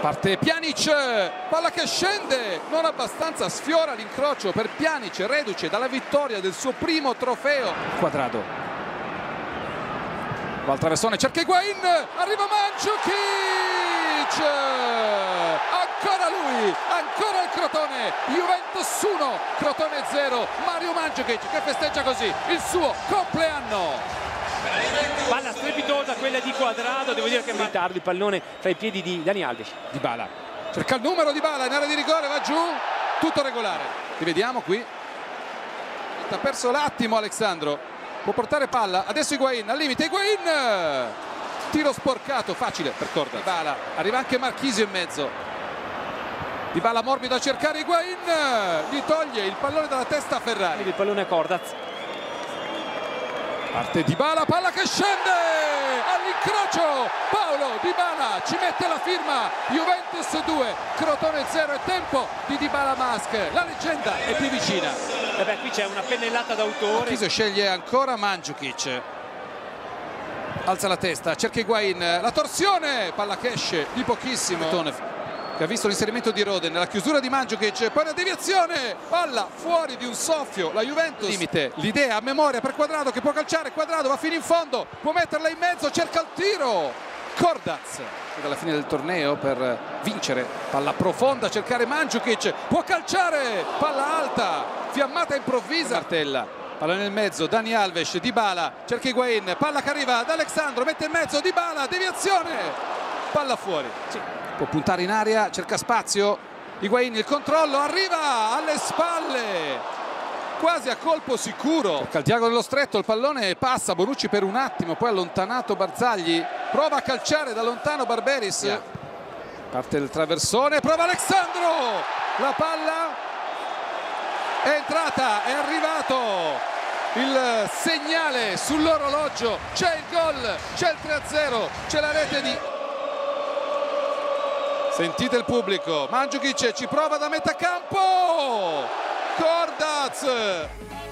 Parte Pjanic, palla che scende, non abbastanza, sfiora l'incrocio per Pjanic, reduce dalla vittoria del suo primo trofeo. Quadrado, va al traversone, cerca Higuain, arriva Mandžukić, ancora lui, ancora il Crotone, Juventus 1, Crotone 0, Mario Mandžukić che festeggia così il suo compleanno. Palla strepitosa quella di Quadrado, devo dire che in ritardo il pallone fra i piedi di Dani Alves. Dybala, cerca il numero Dybala in area di rigore, va giù, tutto regolare. Rivediamo qui, ha perso l'attimo Alexandro, può portare palla, adesso Higuain, al limite Higuain, tiro sporcato, facile per Cordaz. Dybala, arriva anche Marchisio in mezzo, Dybala morbido a cercare Higuain, gli toglie il pallone dalla testa a Ferrari. Il pallone a Cordaz. Parte Dybala, palla che scende all'incrocio, Paolo Dybala ci mette la firma, Juventus 2, Crotone 0, è tempo di Dybala Mask, la leggenda è più vicina. E beh, qui c'è una pennellata d'autore. Marchisio sceglie ancora Mandžukić, alza la testa, cerca Higuain, la torsione, palla che esce di pochissimo, che ha visto l'inserimento di Roden, la chiusura di Mandžukić, poi la deviazione, palla fuori di un soffio, la Juventus limite, l'idea a memoria per Quadrado che può calciare, Quadrado va fino in fondo, può metterla in mezzo, cerca il tiro, Cordaz dalla fine del torneo per vincere, palla profonda, cercare Mandžukić, può calciare, palla alta, fiammata improvvisa, Martella, palla nel mezzo, Dani Alves, Dybala, cerca Higuain, palla che arriva ad Alexandro, mette in mezzo, Dybala, deviazione, palla fuori. Sì. Può puntare in aria, cerca spazio, Higuain, il controllo, arriva alle spalle, quasi a colpo sicuro. Cerca il diagono dello stretto, il pallone passa, Bonucci per un attimo, poi allontanato Barzagli, prova a calciare da lontano Barberis, parte il traversone, prova Alexandro, la palla è entrata, è arrivato il segnale sull'orologio, c'è il gol, c'è il 3-0, c'è la rete di... Sentite il pubblico, Mandžukić ci prova da metà campo, Cordaz